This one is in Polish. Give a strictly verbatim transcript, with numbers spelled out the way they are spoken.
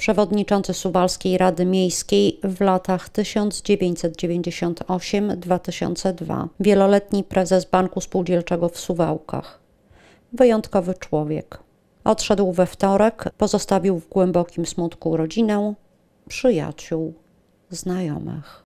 przewodniczący Suwalskiej Rady Miejskiej w latach tysiąc dziewięćset dziewięćdziesiąt osiem do dwa tysiące drugiego, wieloletni prezes Banku Spółdzielczego w Suwałkach. Wyjątkowy człowiek. Odszedł we wtorek, pozostawił w głębokim smutku rodzinę, przyjaciół, znajomych.